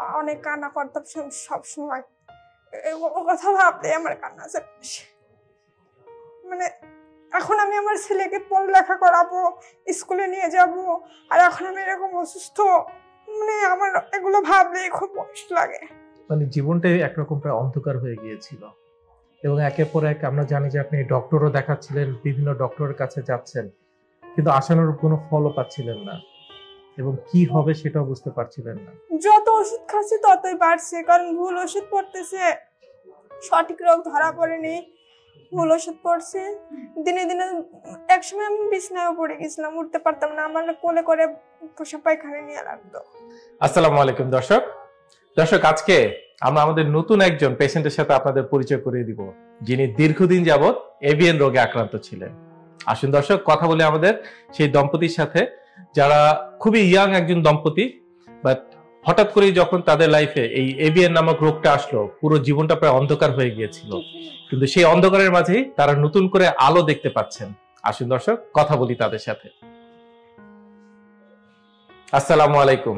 অনেক কান্না করতাম সব সময়। ও কথা ভাবলে আমার কান্না চলে আসে। মানে এখন আমি আমার ছেলেকে পড়ালেখা করাবো, স্কুলে নিয়ে যাব, আর এখন আমি এরকম অসুস্থ, মানে আমার এগুলো ভাবলে খুব কষ্ট লাগে। মানে জীবনটাই একরকম প্রায় অন্ধকার হয়ে গিয়েছিল এবং একের পর এক আমরা জানি যে আপনি ডক্টরও দেখাচ্ছিলেন, বিভিন্ন ডক্টরের কাছে যাচ্ছেন, কিন্তু আশানুরূপ কোনো ফলও পাচ্ছিলেন না এবং কি হবে সেটাও বুঝতে পারছিলেন না। যত ওষুধ খাচ্ছি ততই বাড়ছে, কারণ ভুল ওষুধ পড়তেছে, সঠিক রোগ ধরা পড়েনি, ভুল ওষুধ পড়ছে। দিনে দিনে একসময় আমি বিছনায়ও পড়ে গেছিলাম, উঠতে পারতাম না, আমার কোলে করে পোষা পায়খানা নিয়ে লাগতো। আসসালামু আলাইকুম দর্শক, আজকে আমরা আমাদের নতুন একজন পেশেন্টের সাথে আপনাদের পরিচয় করিয়ে দিব, যিনি দীর্ঘদিন যাবৎ এভিএন রোগে আক্রান্ত ছিলেন। আসুন দর্শক, কথা বলে আমাদের সেই দম্পতির সাথে, যারা খুবই ইয়াং একজন দম্পতি, বাট হঠাৎ করে যখন তাদের লাইফে এই এভিএন নামক রোগটা আসলো, পুরো জীবনটা প্রায় অন্ধকার হয়ে গিয়েছিল, কিন্তু সেই অন্ধকারের মাঝেই তারা নতুন করে আলো দেখতে পাচ্ছেন। আসুন দর্শক, কথা বলি তাদের সাথে। আসসালামু আলাইকুম।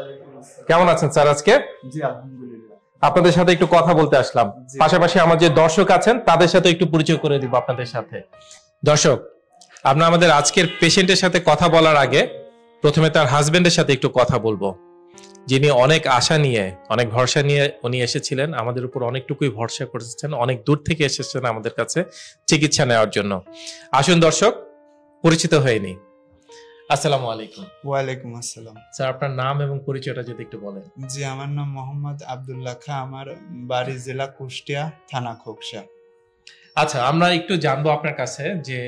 কেমন আছেন স্যার আজকে? জি আলহামদুলিল্লাহ। আপনাদের সাথে একটু কথা বলতে আসলাম, পাশাপাশি আমার যে দর্শক আছেন তাদের সাথে একটু পরিচয় করে দিব আপনাদের সাথে। দর্শক, আমরা আমাদের আজকের পেশেন্টের সাথে কথা বলার আগে প্রথমে তার হাজবেন্ডের সাথে একটু কথা বলবো, যিনি অনেক আশা নিয়ে, অনেক ভরসা নিয়ে উনি এসেছিলেন, আমাদের উপর অনেকটুকুই ভরসা করেছেন, অনেক দূর থেকে এসেছেন আমাদের কাছে চিকিৎসা নেওয়ার জন্য। আসুন দর্শক, পরিচিত হয়নি। আসসালামু আলাইকুম। ওয়ালাইকুম আসসালাম। স্যার, আপনার নাম এবং পরিচয়টা যদি একটু বলেন। জি, আমার নাম মোহাম্মদ আব্দুল্লাহ খা, আমার বাড়ি জেলা কুষ্টিয়া, থানা খোকসা। আচ্ছা, আমরা একটু জানবো আপনার কাছে যে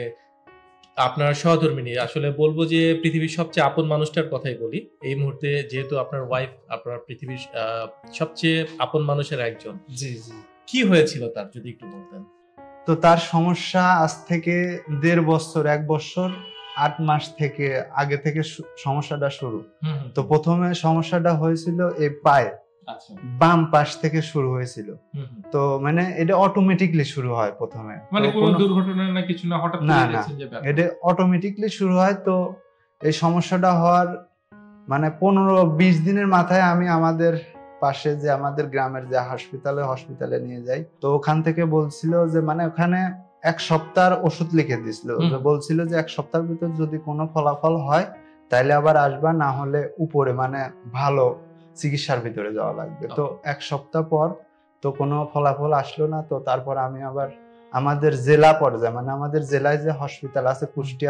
আপনার সহধর্মিনী, আসলে বলবো যে পৃথিবীর সবচেয়ে আপন মানুষটার কথাই বলি এই মুহূর্তে, যেহেতু আপনার ওয়াইফ আপনার পৃথিবীর সবচেয়ে আপন মানুষের একজন। জি জি। কি হয়েছিল তার, যদি একটু বলতেন। তো তার সমস্যা আজ থেকে 1.5 বছর, 1 বছর 8 মাস থেকে আগে থেকে সমস্যাটা শুরু। তো প্রথমে সমস্যাটা হয়েছিল এই পায়ে, বাম পাশ থেকে শুরু হয়েছিল। তো মানে এটা অটোমেটিকলি শুরু হয় প্রথমে, মানে কোনো দুর্ঘটনা না কিছু না, হঠাৎ করে দেখছেন যে ব্যাপার, এটা অটোমেটিকলি শুরু হয়। তো এই সমস্যাটা হওয়ার মানে 15-20 দিনের মাথায় আমি আমাদের পাশে যে আমাদের গ্রামের যে হসপিটালে নিয়ে যাই। তো ওখান থেকে বলছিল যে মানে ওখানে 1 সপ্তাহের ওষুধ লিখে দিছিল, বলছিল যে 1 সপ্তাহের ভিতর যদি কোনো ফলাফল হয় তাহলে আবার আসবা, না হলে উপরে মানে ভালো চিকিৎসার ভিতরে যাওয়া লাগবে। তো 1 সপ্তাহ পর তো কোনো ফলাফল আসলো না। তো তারপর আমি আবার আমাদের জেলা পর্যায়ে, মানে আমাদের জেলায় যে হসপিটাল আছে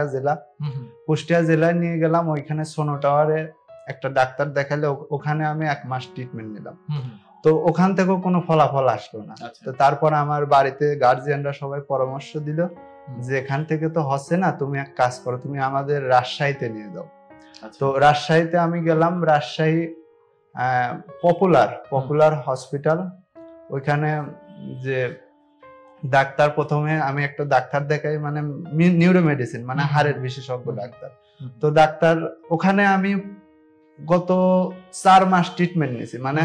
কুষ্টিয়া জেলায় নিয়ে গেলাম। ওইখানে সোনো টাওয়ারে একটা ডাক্তার দেখালে, ওখানে আমি 1 মাস ট্রিটমেন্ট নিলাম। তো ওখান থেকেও কোনো ফলাফল আসলো না। তো তারপর আমার বাড়িতে গার্জিয়ানরা সবাই পরামর্শ দিল যে এখান থেকে তো হচ্ছে না, তুমি এক কাজ করো, তুমি আমাদের রাজশাহীতে নিয়ে যাও। তো রাজশাহীতে আমি গেলাম, রাজশাহী পপুলার হসপিটাল। ওইখানে যে ডাক্তার, প্রথমে আমি একটা ডাক্তার দেখাই, মানে নিউরো মেডিসিন, মানে হাড়ের বিশেষজ্ঞ ডাক্তার। তো ডাক্তার ওখানে আমি গত 4 মাস ট্রিটমেন্ট নিয়েছি, মানে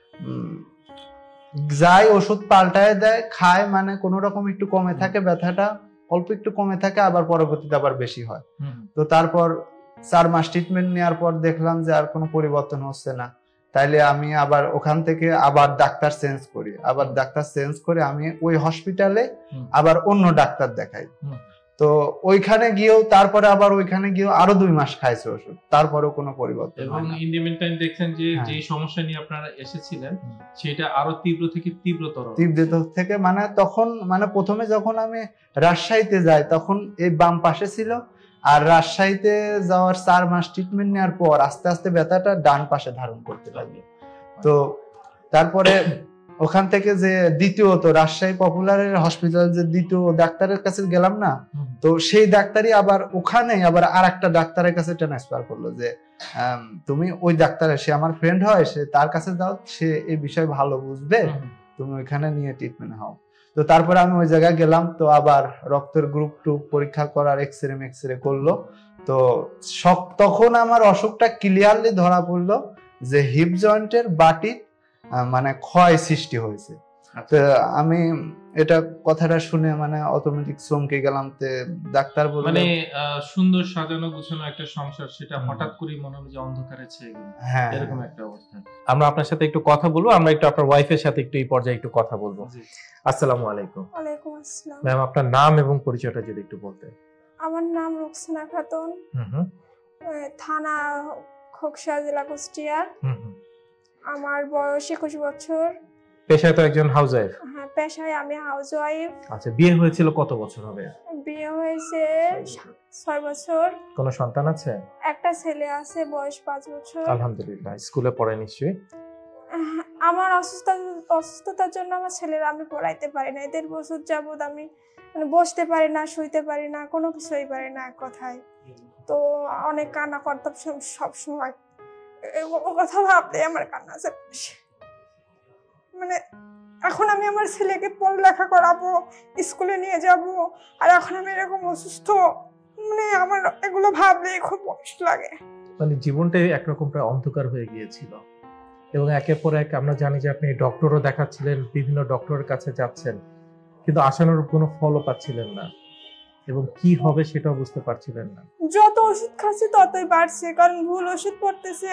যাই ওষুধ পাল্টায় দেয়, খায়, মানে কোনো রকম একটু কমে থাকে ব্যথাটা, অল্প একটু কমে থাকে, আবার পরবর্তীতে আবার বেশি হয়। তো তারপর 4 মাস ট্রিটমেন্ট নেওয়ার পর দেখলাম যে আর কোনো পরিবর্তন হচ্ছে না। তাইলে আমি আবার ওখান থেকে আবার ডাক্তার চেঞ্জ করি, আমি ওই হসপিটালে আবার অন্য ডাক্তার দেখাই। তো ওইখানে গিয়েও তারপরে আবার ওইখানে গিয়েও আরো 2 মাস খাইছে ওষুধ, তারপরেও কোনো পরিবর্তন এবং ইন দ্য মিন টাইম দেখছেন যে যে সমস্যা নিয়ে আপনারা এসেছিলেন সেটা আরো তীব্র থেকে মানে তখন মানে প্রথমে যখন আমি রাজশাহীতে যাই তখন এই বাম পাশে ছিল, আর রাজশাহীতে যাওয়ার 4 মাস ট্রিটমেন্ট নেওয়ার পর আস্তে আস্তে ব্যথাটা ডান পাশে ধারণ করতে লাগলো। তো তারপরে ওখান থেকে যে দ্বিতীয়ত রাজশাহী পপুলারের হসপিটাল যে দ্বিতীয় ডাক্তারের কাছে গেলাম না, তো সেই ডাক্তারই আবার ওখানে আবার আরেকটা ডাক্তারের কাছে ট্রান্সফার করলো যে তুমি ওই ডাক্তারের, সে আমার ফ্রেন্ড হয়, সে তার কাছে যাও, সে এই বিষয় ভালো বুঝবে, তুমি ওইখানে নিয়ে ট্রিটমেন্ট হও। তো তারপরে আমি ওই জায়গায় গেলাম। তো আবার রক্তের গ্রুপ 2 পরীক্ষা করার এক্সরে করলো। তো তখন আমার অসুখটা ক্লিয়ারলি ধরা পড়লো যে হিপ জয়েন্টের বাটি মানে ক্ষয় সৃষ্টি হয়েছে। তো আমি এটা কথাটা শুনে মানে অটোমেটিক চমকে গেলাম। তে ডাক্তার বলল মানে সুন্দর সাজানো গোছানো একটা সংসার, সেটা হঠাৎ করে মনে হলো যে অন্ধকারে ছেয়ে গেল, হ্যাঁ এরকম একটা অবস্থা। আমরা আপনার সাথে একটু কথা বলবো, আমরা একটু আপনার ওয়াইফের সাথে একটু এই পর্যায়ে একটু কথা বলবো। আসসালামু আলাইকুম। ওয়ালাইকুম আসসালাম। ম্যাম, আপনার নাম এবং পরিচয়টা যদি একটু বলতেন। আমার নাম রুকসানা খাতুন, থানা খোকসা, জেলা কুষ্টিয়া। আমার বয়স 21 বছর। পেশায় তো একজন হাউস ওয়াইফ? হ্যাঁ, পেশায় আমি হাউস ওয়াইফ। আচ্ছা, বিয়ে হয়েছিল কত বছর হবে? বিয়ে হয়েছে 6 বছর। কোনো সন্তান আছে? একটা ছেলে আছে, বয়স 5 বছর। আলহামদুলিল্লাহ। স্কুলে পড়ে নিশ্চয়ই? আমার অসুস্থতার জন্য আমার ছেলেরা আমি পড়াইতে পারি না। 1.5 বছর যাবত আমি মানে বসতে পারি না, শুইতে পারি না, কোনো কিছুই পারি না এক কথায়। তো অনেক কান্না করতাম সব সময়। ও কথা ভাবলে আমার কান্না চলে আসে। মানে এখন আমি আমার ছেলেকে পড়ালেখা করাবো, স্কুলে নিয়ে যাব, আর এখন আমি এরকম অসুস্থ, মানে আমার এগুলো ভাবলে খুব কষ্ট লাগে। মানে জীবনটাই একরকম প্রায় অন্ধকার হয়ে গিয়েছিল, এবং একের পর এক আমরা জানি যে আপনি ডক্টরও দেখাচ্ছিলেন, বিভিন্ন ডক্টরের কাছে যাচ্ছেন, কিন্তু আশানুর কোনো ফলও পাচ্ছিলেন না, এবং কি হবে সেটাও বুঝতে পারছিলেন না। যত ওষুধ খাচ্ছি ততই বাড়ছে, কারণ ভুল ওষুধ পড়তেছে,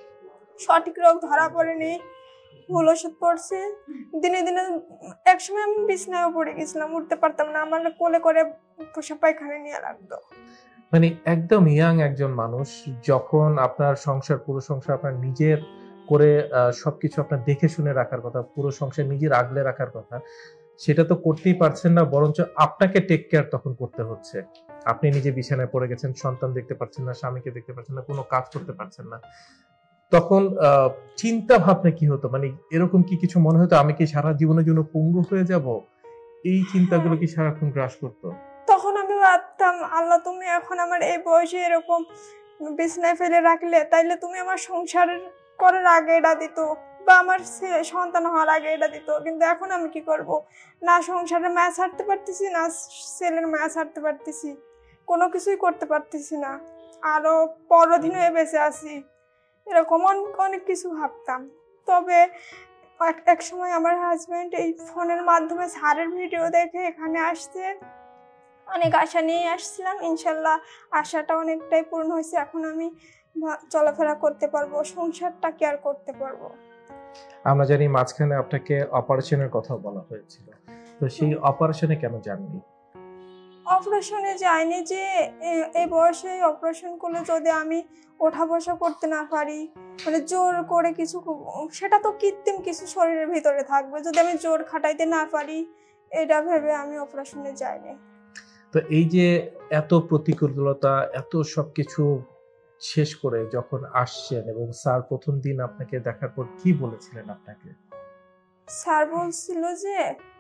সঠিক রোগ ধরা পড়েনি, ভুল ওষুধ পড়ছে। দিনে দিনে একসময় আমি বিছনায়ও পড়ে গেছিলাম, উঠতে পারতাম না, আমার কোলে করে পোষা পায়খানা নিয়ে লাগতো। মানে একদম ইয়াং একজন মানুষ, যখন আপনার সংসার, পুরো সংসার আপনার নিজের করে সবকিছু আপনার দেখে শুনে রাখার কথা, পুরো সংসার নিজের আগলে রাখার কথা, সেটা তো করতেই পারছেন না, বরঞ্চ আপনাকে টেক কেয়ার তখন করতে হচ্ছে। আপনি নিজে বিছানায় পড়ে গেছেন, সন্তান দেখতে পাচ্ছেন না, স্বামীকে দেখতে পাচ্ছেন না, কোনো কাজ করতে পারছেন না। তখন চিন্তা ভাবনা কি হতো? মানে এরকম কি কিছু মনে হতো আমি কি সারা জীবনের জন্য পঙ্গু হয়ে যাব? এই চিন্তাগুলো কি সারাক্ষণ গ্রাস করতো? তখন আমি ভাবতাম, আল্লাহ তুমি এখন আমার এই বয়সে এরকম বিছনায় ফেলে রাখলে, তাইলে তুমি আমার সংসার করার আগে এটা দিত, বা আমার সন্তান হওয়ার আগে এটা দিত। কিন্তু এখন আমি কি করব? না সংসারের মায়া ছাড়তে পারতেছি, না ছেলের মায়া ছাড়তে পারতেছি, কোনো কিছুই করতে পারতেছি না, আরো পরদিন হয়ে বেঁচে আছি, এরকম অনেক কিছু ভাবতাম। তবে এক সময় আমার হাজবেন্ড এই ফোনের মাধ্যমে স্যারের ভিডিও দেখে এখানে আসতে অনেক আশা নিয়ে আসছিলাম। ইনশাল্লাহ আশাটা অনেকটাই পূর্ণ হয়েছে। এখন আমি চলাফেরা করতে পারবো, সংসারটা কেয়ার করতে পারবো। আমরা জানি মাঝখানে আপনাকে অপারেশনের কথা বলা হয়েছিল, তো সেই অপারেশনে কেন যাননি? অপারেশনে যাইনি যে এই বয়সে অপারেশন করলে যদি আমি ওঠা বসা করতে না পারি, মানে জোর করে কিছু, সেটা তো কৃত্রিম কিছু শরীরের ভিতরে থাকবে, যদি আমি জোর খাটাইতে না পারি, এটা ভেবে আমি অপারেশনে যাইনি। তো এই যে এত প্রতিকূলতা, এত সবকিছু শেষ করে যখন আসছেন, এবং স্যার প্রথম দিন আপনাকে দেখার পর কি বলেছিলেন আপনাকে? স্যার বলছিল যে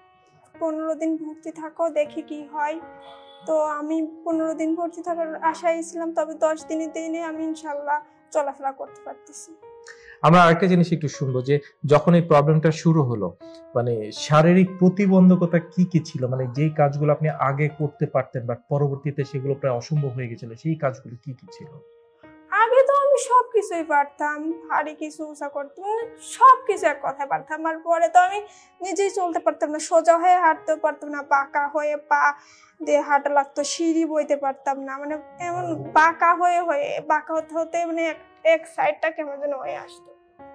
15 দিন ভর্তি থাকো, দেখি কি হয়। তো আমি 15 দিন ভর্তি থাকার আশায় ছিলাম, তবে 10 দিনে আমি ইনশাল্লাহ চলাফেরা করতে পারতেছি। আমরা আরেকটা জিনিস একটু শুনবো, যে যখন এই প্রবলেমটা শুরু হলো, মানে শারীরিক প্রতিবন্ধকতা কি কি ছিল? মানে যেই কাজগুলো আপনি আগে করতে পারতেন বাট পরবর্তীতে সেগুলো প্রায় অসম্ভব হয়ে গেছিল, সেই কাজগুলো কি কি ছিল? আগে তো আমি সবকিছুই পারতাম, ভারী কিছু উঁচা করতাম, মানে সবকিছু এক কথায় পারতাম। আর পরে তো আমি নিজেই চলতে পারতাম না, সোজা হয়ে হাঁটতেও পারতাম না, বাঁকা হয়ে পা দিয়ে হাঁটা লাগতো, সিঁড়ি বইতে পারতাম না, মানে এমন বাঁকা হয়ে বাঁকা হতে হতে মানে এক সাইডটা কেমন যেন হয়ে আসতো।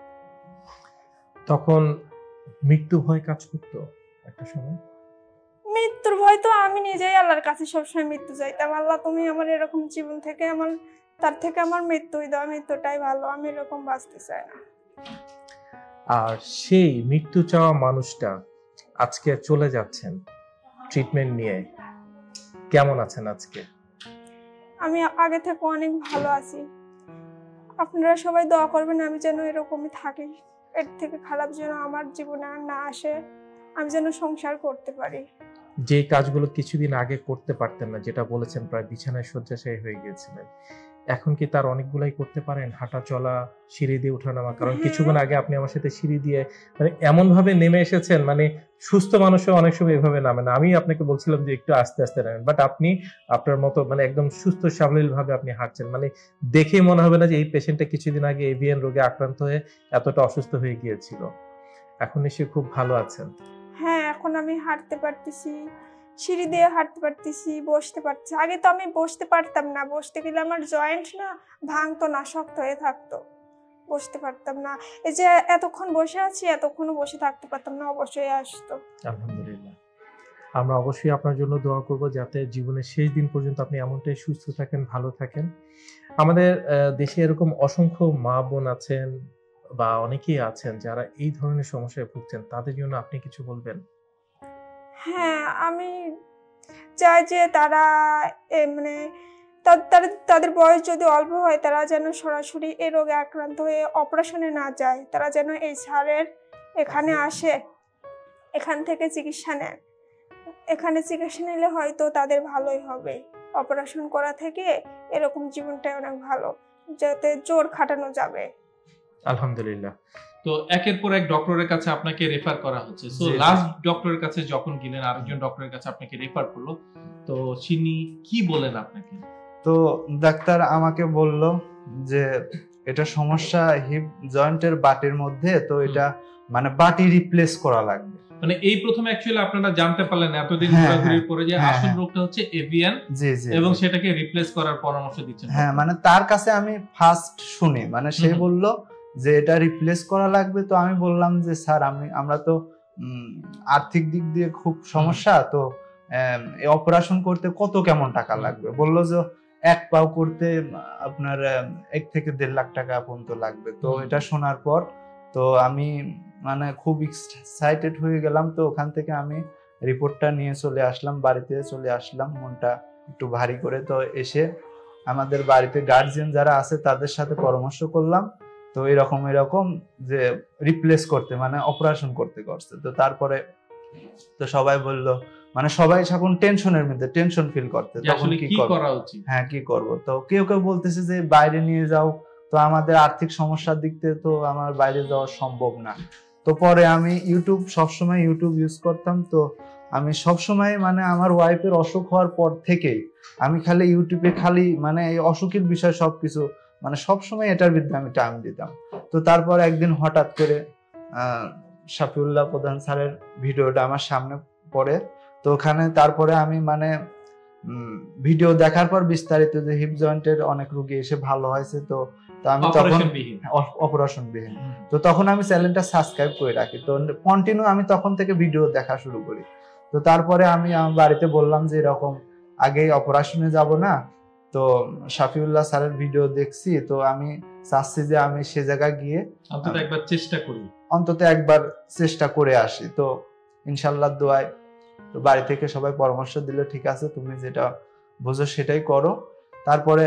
তখন মৃত্যু ভয় কাজ করতো একটা সময়? মৃত্যুর ভয় তো আমি নিজেই আল্লাহর কাছে সবসময় মৃত্যু চাইতাম, আল্লাহ তুমি আমার এরকম জীবন থেকে তার থেকে আমার মৃত্যুই দাও, মৃত্যুটাই ভালো, আমি এরকম বাঁচতে চাই না। আর সেই মৃত্যু চাওয়া মানুষটা আজকে চলে যাচ্ছেন ট্রিটমেন্ট নিয়ে, কেমন আছেন আজকে? আমি আগে থেকে অনেক ভালো আছি। আপনারা সবাই দোয়া করবেন আমি যেন এরকমই থাকি, এর থেকে খারাপ যেন আমার জীবনে আর না আসে, আমি যেন সংসার করতে পারি। যে কাজগুলো কিছুদিন আগে করতে পারতেন না, যেটা বলেছেন প্রায় বিছানায় শয্যাশায়ী হয়ে গিয়েছিলেন, এখন কি তার অনেকগুলাই করতে পারেন? হাঁটা চলা, সিঁড়ি দিয়ে ওঠানামা, কারণ কিছুক্ষণ আগে আপনি আমার সাথে সিঁড়ি দিয়ে মানে এমন ভাবে নেমে এসেছেন, মানে সুস্থ মানুষও অনেক সময় এভাবে নামে না। আমি আপনাকে বলছিলাম যে একটু আস্তে আস্তে নামেন, বাট আপনি আপনার মতো মানে একদম সুস্থ সাবলীল ভাবে আপনি হাঁটছেন, মানে দেখেই মনে হবে না যে এই পেশেন্টটা কিছুদিন আগে এভিএন রোগে আক্রান্ত হয়ে এতটা অসুস্থ হয়ে গিয়েছিল। এখন নিশ্চয়ই খুব ভালো আছেন। এখন আমি হাঁটতে পারতেছি, সিঁড়ি দিয়ে হাঁটতে পারতেছি, বসতে পারছি। আগে তো আমি বসতে পারতাম না, বসতে গেলে আমার জয়েন্ট না ভাঙতো না, শক্ত হয়ে থাকতো, বসতে পারতাম না। এই যে এতক্ষণ বসে আছি, এতক্ষণও বসে থাকতে পারতাম না, অবশ্যই আসতো। আলহামদুলিল্লাহ, আমরা অবশ্যই আপনার জন্য দোয়া করব যাতে জীবনের শেষ দিন পর্যন্ত আপনি এমনটাই সুস্থ থাকেন, ভালো থাকেন। আমাদের দেশে এরকম অসংখ্য মা বোন আছেন বা অনেকেই আছেন যারা এই ধরনের সমস্যায় ভুগছেন, তাদের জন্য আপনি কিছু বলবেন? হ্যাঁ, আমি চাই যে তারা মানে তাদের বয়স যদি অল্প হয়, তারা যেন সরাসরি এই রোগে আক্রান্ত হয়ে অপারেশনে না যায়, তারা যেন এই স্যারের এখানে আসে, এখান থেকে চিকিৎসা নেন। এখানে চিকিৎসা নিলে হয়তো তাদের ভালোই হবে। অপারেশন করা থেকে এরকম জীবনটাই অনেক ভালো, যাতে জোর খাটানো যাবে। আলহামদুলিল্লাহ। তো একের পর এক ডক্টরের কাছে আপনাকে রেফার করা হচ্ছে। সো লাস্ট ডক্টরের কাছে যখন গেলেন, আরেকজন ডক্টরের কাছে আপনাকে রেফার করলো, তো তিনি কি বলেন আপনাকে? তো ডাক্তার আমাকে বলল যে এটা সমস্যা হিপ জয়েন্টের বাটির মধ্যে, তো এটা মানে বাটি রিপ্লেস করা লাগবে। মানে এই প্রথম অ্যাকচুয়ালি আপনারা জানতে পারলেন এতদিন ঘোরাঘুরির পরে যে আসল রোগটা হচ্ছে এভিয়ান, জি জি, এবং সেটাকে রিপ্লেস করার পরামর্শ দিচ্ছেন। হ্যাঁ, মানে তার কাছে আমি ফার্স্ট শুনি, মানে সে বলল যে এটা রিপ্লেস করা লাগবে। তো আমি বললাম যে স্যার আমরা তো আর্থিক দিক দিয়ে খুব সমস্যা, তো এই অপারেশন করতে কত কেমন টাকা লাগবে? বললো যে এক পাও করতে আপনার 1 থেকে 1.5 লাখ টাকা পর্যন্ত লাগবে। তো এটা শোনার পর তো আমি মানে খুব এক্সাইটেড হয়ে গেলাম। তো ওখান থেকে আমি রিপোর্টটা নিয়ে চলে আসলাম, বাড়িতে চলে আসলাম মনটা একটু ভারী করে। তো এসে আমাদের বাড়িতে গার্জিয়ান যারা আছে তাদের সাথে পরামর্শ করলাম, তো এরকম যে রিপ্লেস করতে মানে অপারেশন করতে করছে। তো তারপরে তো সবাই বলল, মানে সবাই এখন টেনশনের মধ্যে, টেনশন ফিল করতে, তখন কি করা উচিত, হ্যাঁ কি করব। তো কেউ কেউ বলতেছে যে বাইরে নিয়ে যাও, তো আমাদের আর্থিক সমস্যার দিক থেকে তো আমার বাইরে যাওয়া সম্ভব না। তো পরে আমি সবসময় ইউটিউব ইউজ করতাম। তো আমি সবসময় মানে আমার ওয়াইফের অসুখ হওয়ার পর থেকেই আমি খালি ইউটিউবে মানে এই অসুখের বিষয় সবকিছু মানে সবসময় এটার বিরুদ্ধে আমি টাইম দিতাম। তো তারপর একদিন হঠাৎ করে শাফিউল্লাহ প্রধান স্যারের ভিডিওটা আমার সামনে পড়ে। তো ওখানে তারপরে আমি মানে ভিডিও দেখার পর বিস্তারিত যে হিপ জয়েন্টের অনেক রোগী এসে ভালো হয়েছে, তো আমি তখন অপারেশনবিহীন, তো তখন আমি চ্যানেলটা সাবস্ক্রাইব করে রাখি। তো কন্টিনিউ আমি তখন থেকে ভিডিও দেখা শুরু করি। তো তারপরে আমি আমার বাড়িতে বললাম যে এরকম আগে অপারেশনে যাব না, তো শাফিউল্লাহ স্যারের ভিডিও দেখছি, তো আমি চাচ্ছি যে আমি সে জায়গায় গিয়ে অন্তত একবার চেষ্টা করে আসি। তো ইনশাল্লাহ দোয়ায় তো বাড়ি থেকে সবাই পরামর্শ দিল, ঠিক আছে তুমি যেটা বুঝো সেটাই করো। তারপরে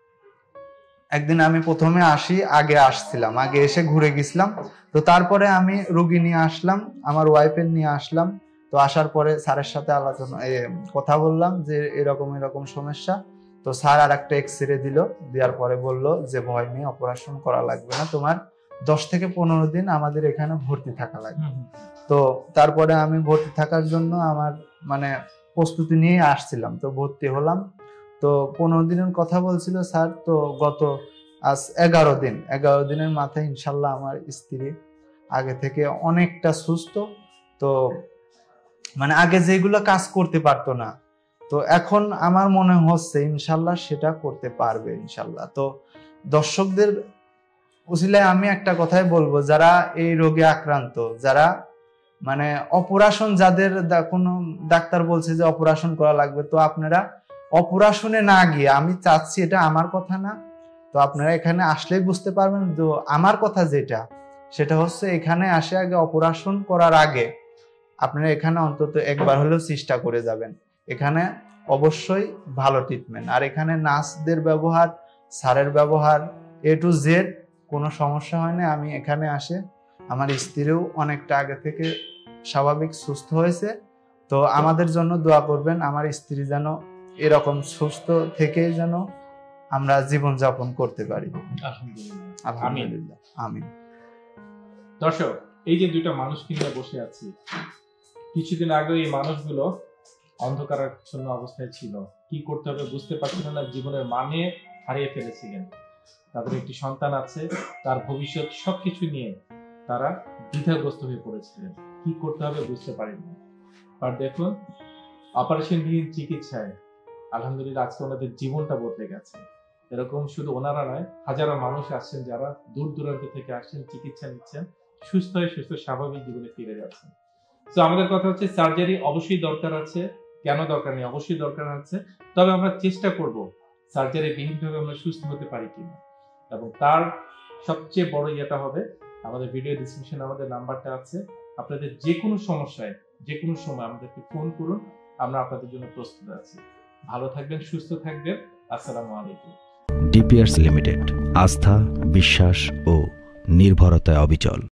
একদিন আমি প্রথমে আগে এসে ঘুরে গেছিলাম। তো তারপরে আমি রোগী নিয়ে আসলাম, আমার ওয়াইফের নিয়ে আসলাম। তো আসার পরে স্যারের সাথে কথা বললাম যে এরকম সমস্যা। তো স্যার আর একটা এক্সরে দেওয়ার পরে বলল যে ভয় নেই, অপারেশন করা লাগবে না, তোমার 10 থেকে 15 দিন আমাদের এখানে ভর্তি থাকা লাগবে। তো তারপরে আমি ভর্তি থাকার জন্য আমার মানে প্রস্তুতি নিয়ে আসছিলাম। তো ভর্তি হলাম। তো 15 দিনের কথা বলছিল স্যার। তো গত আজ 11 দিনের মাথায় ইনশাল্লাহ আমার স্ত্রী আগে থেকে অনেকটা সুস্থ। তো মানে আগে যেগুলো কাজ করতে পারতো না, তো এখন আমার মনে হচ্ছে ইনশাল্লাহ সেটা করতে পারবে ইনশাল্লাহ। তো দর্শকদের উসিলায় আমি একটা কথাই বলবো, যারা এই রোগে আক্রান্ত, যারা মানে অপারেশন, যাদের কোনো ডাক্তার বলছে যে অপারেশন করা লাগবে, তো আপনারা অপারেশনে না গিয়ে, আমি চাচ্ছি এটা আমার কথা না, তো আপনারা এখানে আসলেই বুঝতে পারবেন। তো আমার কথা সেটা হচ্ছে এখানে আসে আগে অপারেশন করার আগে আপনারা এখানে অন্তত একবার হলেও চেষ্টা করে যাবেন। এখানে অবশ্যই ভালো ট্রিটমেন্ট, আর এখানে নার্সদের ব্যবহার, স্যারের ব্যবহার A to Z কোনো সমস্যা হয় না। আমি এখানে আসে আমার স্ত্রীও অনেকটা আগে থেকে স্বাভাবিক সুস্থ হয়েছে। তো আমাদের জন্য দোয়া করবেন, আমার স্ত্রী যেন এরকম সুস্থ থেকে যেন আমরা জীবনযাপন করতে পারি। আলহামদুলিল্লাহ, আমিন। দর্শক, এই যে দুইটা মানুষকে নিয়ে বসে আছি, কিছুদিন আগে এই মানুষগুলো অন্ধকারাচ্ছন্ন অবস্থায় ছিল, কি করতে হবে বুঝতে পারছিল না, জীবনের মানে হারিয়ে ফেলেছিলেন। তাদের একটি সন্তান আছে, তার ভবিষ্যৎ সবকিছু নিয়ে তারা দ্বিধাগ্রস্ত হয়ে পড়েছিলেন, কি করতে হবে বুঝতে পারেননি। আর দেখুন অপারেশনবিহীন চিকিৎসায় আলহামদুলিল্লাহ আজকে ওনাদের জীবনটা বদলে গেছে। এরকম শুধু ওনারা নয়, হাজারো মানুষ আসছেন যারা দূর দূরান্ত থেকে আসছেন, চিকিৎসা নিচ্ছেন, সুস্থ হয়ে সুস্থ স্বাভাবিক জীবনে ফিরে যাচ্ছেন। তো আমাদের কথা হচ্ছে সার্জারি অবশ্যই দরকার আছে, কেন দরকার নেই, অবশ্যই দরকার আছে, তবে আমরা চেষ্টা করব সার্জারি বিহীনভাবে আমরা সুস্থ হতে পারি কিনা। এবং তার সবচেয়ে বড় ইয়েটা হবে আমাদের ভিডিও ডিসক্রিপশনে আমাদের নাম্বারটা আছে, আপনাদের যে কোনো সমস্যায় যে কোনো সময় আমাদেরকে ফোন করুন, আমরা আপনাদের জন্য প্রস্তুত আছি। ভালো থাকবেন, সুস্থ থাকবেন। আসসালামু আলাইকুম। ডিপিআরস লিমিটেড, আস্থা, বিশ্বাস ও নির্ভরতায় অবিচল।